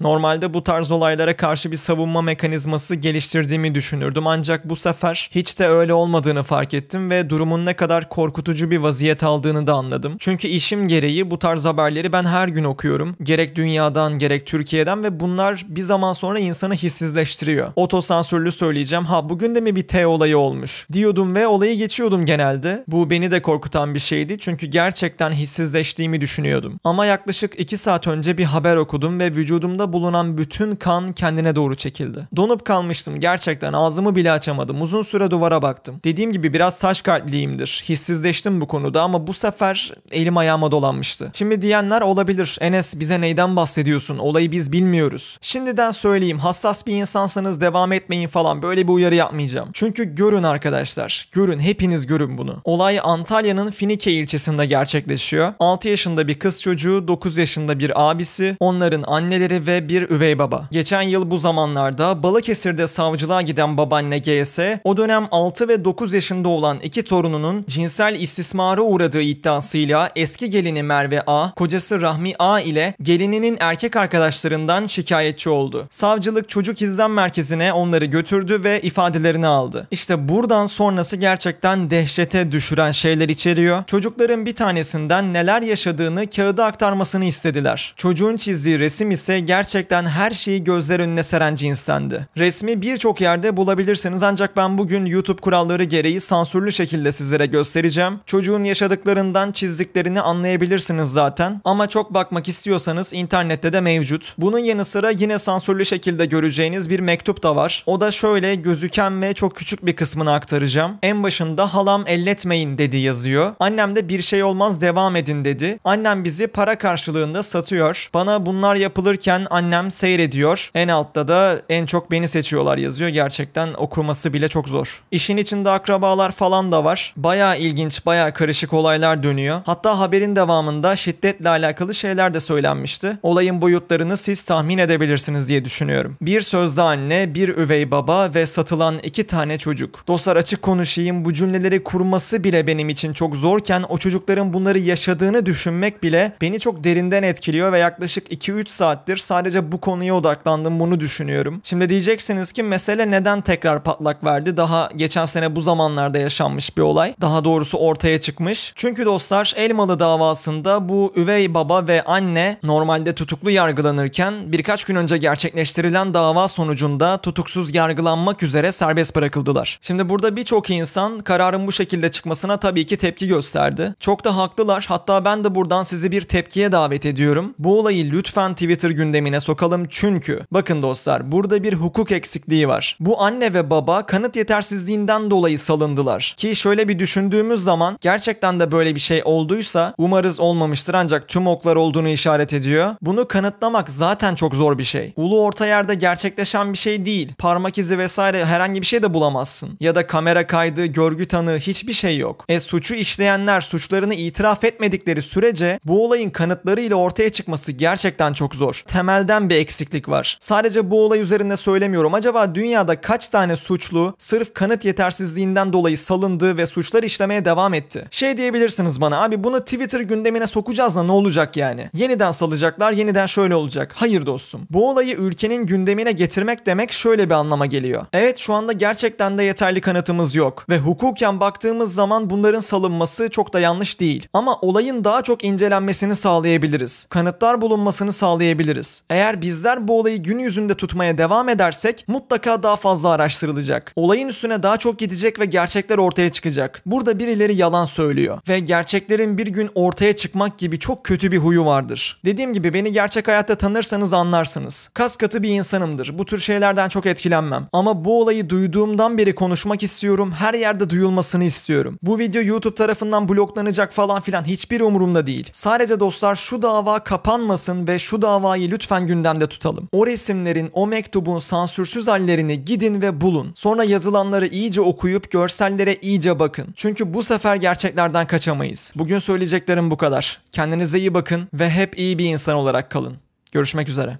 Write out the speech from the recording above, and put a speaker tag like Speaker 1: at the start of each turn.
Speaker 1: Normalde bu tarz olaylara karşı bir savunma mekanizması geliştirdiğimi düşünürdüm. Ancak bu sefer hiç de öyle olmadığını fark ettim ve durumun ne kadar korkutucu bir vaziyet aldığını da anladım. Çünkü işim gereği bu tarz haberleri ben her gün okuyorum. Gerek dünyadan gerek Türkiye'den ve bunlar bir zaman sonra insanı hissizleştiriyor. Otosansürlü söyleyeceğim. Bugün de mi bir T olayı olmuş diyordum ve olayı geçiyordum genelde. Bu beni de korkutan bir şeydi çünkü gerçekten hissizleştiğimi düşünüyordum. Ama yaklaşık 2 saat önce bir haber okudum ve vücudumda bulunan bütün kan kendine doğru çekildi. Donup kalmıştım gerçekten, ağzımı bile açamadım. Uzun süre duvara baktım. Dediğim gibi biraz taş kalpliyimdir. Hissizleştim bu konuda ama bu sefer elim ayağıma dolanmıştı. Şimdi diyenler olabilir. Enes, bize neyden bahsediyorsun? Olayı biz bilmiyoruz. Şimdiden söyleyeyim, hassas bir insansanız devam etmeyin falan, böyle bir uyarı yapmayacağım. Çünkü görün arkadaşlar. Görün, hepiniz görün bunu. Olay Antalya'nın Finike ilçesinde gerçekleşiyor. 6 yaşında bir kız çocuğu, 9 yaşında bir abisi, onların anneleri ve bir üvey baba. Geçen yıl bu zamanlarda Balıkesir'de savcılığa giden babaanne GS, o dönem 6 ve 9 yaşında olan 2 torununun cinsel istismara uğradığı iddiasıyla eski gelini Merve A, kocası Rahmi A ile gelininin erkek arkadaşlarından şikayetçi oldu. Savcılık çocuk izlem merkezine onları götürdü ve ifadelerini aldı. İşte buradan sonrası gerçekten dehşete düşüren şeyler içeriyor. Çocukların bir tanesinden neler yaşadığını kağıda aktarmasını istediler. Çocuğun çizdiği resim ise gerçekten her şeyi gözler önüne seren cinstendi. Resmi birçok yerde bulabilirsiniz ancak ben bugün YouTube kuralları gereği sansürlü şekilde sizlere göstereceğim. Çocuğun yaşadıklarından çizdiklerini anlayabilirsiniz zaten. Ama çok bakmak istiyorsanız internette de mevcut. Bunun yanı sıra yine sansürlü şekilde göreceğiniz bir mektup da var. O da şöyle gözüken ve çok küçük bir kısmını aktaracağım. En başında halam elletmeyin dedi yazıyor. Annem de bir şey olmaz devam edin dedi. Annem bizi para karşılığında satıyor. Bana bunlar yapılırken annem seyrediyor. En altta da en çok beni seçiyorlar yazıyor. Gerçekten okuması bile çok zor. İşin içinde akrabalar falan da var. Bayağı ilginç, bayağı karışık olaylar dönüyor. Hatta haberin devamında şiddetle alakalı şeyler de söylenmişti. Olayın boyutlarını siz tahmin edebilirsiniz diye düşünüyorum. Bir sözde anne, bir üvey baba ve satılan 2 tane çocuk. Dostlar, açık konuşayım, bu cümleleri kurması bile benim için çok zorken o çocukların bunları yaşadığını düşünmek bile beni çok derinden etkiliyor ve yaklaşık 2-3 saattir sadece bu konuya odaklandım, bunu düşünüyorum. Şimdi diyeceksiniz ki mesele neden tekrar patlak verdi? Daha geçen sene bu zamanlarda yaşanmış bir olay. Daha doğrusu ortaya çıkmış. Çünkü dostlar, Elmalı davasında bu üvey baba ve anne normalde tutuklu yargılanırken birkaç gün önce gerçekleştirilen dava sonucunda tutuksuz yargılanmak üzere serbest bırakıldılar. Şimdi burada birçok insan kararın bu şekilde çıkmasına tabii ki tepki gösterdi. Çok da haklılar. Hatta ben de buradan sizi bir tepkiye davet ediyorum. Bu olayı lütfen Twitter gündemine sokalım çünkü bakın dostlar, burada bir hukuk eksikliği var. Bu anne ve baba kanıt yetersizliğinden dolayı salındılar. Ki şöyle bir düşündüğümüz zaman gerçekten de böyle bir şey olduysa, umarız olmamıştır ancak tüm oklar olduğunu işaret ediyor. Bunu kanıtlamak zaten çok zor bir şey. Ulu orta yerde gerçekleşen bir şey değil. Parmak izi vesaire herhangi bir şey de bulamazsın. Ya da kamera kaydı, görgü tanığı, hiçbir şey yok. Suçu işleyenler suçlarını itiraf etmedikleri sürece bu olayın kanıtlarıyla ortaya çıkması gerçekten çok zor. Temelden bir eksiklik var. Sadece bu olay üzerinde söylemiyorum. Acaba dünyada kaç tane suçlu sırf kanıt yetersizliğinden dolayı salındı ve suçlar işlemeye devam etti? Şey diyebilirsiniz bana, abi bunu Twitter gündemine sokacağız da ne olacak yani? Yeniden salacaklar, yeniden şöyle olacak. Hayır dostum. Bu olayı ülkenin gündemine getirmek demek şöyle bir anlama geliyor. Evet, şu anda gerçekten de yeterli kanıtımız yok ve hukuken baktığımız zaman bunların salınması çok da yanlış değil. Ama olayın daha çok incelenmesini sağlayabiliriz. Kanıtlar bulunmasını sağlayabiliriz. Eğer bizler bu olayı gün yüzünde tutmaya devam edersek mutlaka daha fazla araştırılacak. Olayın üstüne daha çok gidecek ve gerçekler ortaya çıkacak. Burada birileri yalan söylüyor ve gerçeklerin bir gün ortaya çıkmak gibi çok kötü bir huyu vardır. Dediğim gibi beni gerçek hayatta tanırsanız anlarsınız. Kas katı bir insanımdır. Bu tür şeylerden çok etkilenmem. Ama bu olayı duyduğumdan beri konuşmak istiyorum. Her yerde duyulmasını istiyorum. Bu video YouTube tarafından bloklanacak falan filan hiçbir umurumda değil. Sadece dostlar, şu dava kapanmasın ve şu davayı lütfen gündemde tutalım. O resimlerin, o mektubun sansürsüz hallerini gidin ve bulun. Sonra yazılanları iyice okuyup görsellere iyice bakın. Çünkü bu sefer gerçeklerden kaçamayız. Bugün söyleyeceklerim bu kadar. Kendinize iyi bakın ve hep iyi bir insan olarak kalın. Görüşmek üzere.